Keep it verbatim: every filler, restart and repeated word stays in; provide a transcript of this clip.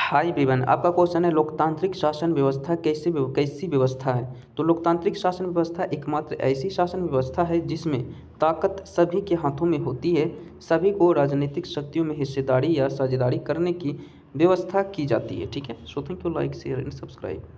हाय Vivian, आपका question है लोकतांत्रिक शासन व्यवस्था कैसी व्यव- कैसी व्यवस्था है। तो लोकतांत्रिक शासन व्यवस्था एकमात्र ऐसी शासन व्यवस्था है जिसमें ताकत सभी के हाथों में होती है, सभी को राजनीतिक शक्तियों में हिस्सेदारी या साझेदारी करने की व्यवस्था की जाती है। ठीक है, so thank you, like share and subscribe.